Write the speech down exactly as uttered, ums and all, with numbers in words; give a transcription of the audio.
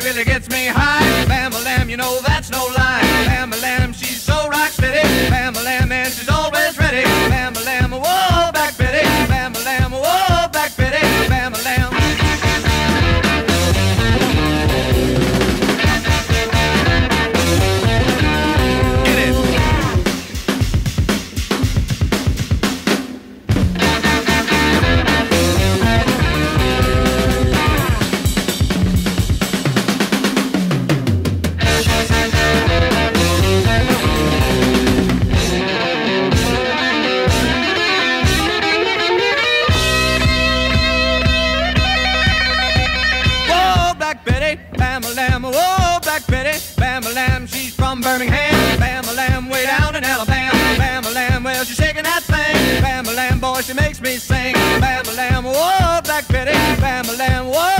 really gets me high. Bam-a-lam, you know that's no lie. Bam-a-lam, she's so rock steady. Bam-a-lam, and she's always ready. Bam-a-lam, whoa, Black Betty. Bam-a-lam, whoa, Black Betty. Bam-a-lam. Get it. Bam-a-lam, whoa, Black Betty. Bam-a-lam, she's from Birmingham. Bam-a-lam, way down in Alabama. Bam-a-lam, well, she's shaking that thing. Bam-a-lam, boy, she makes me sing. Bam-a-lam, whoa, Black Betty. Bam-a-lam, whoa.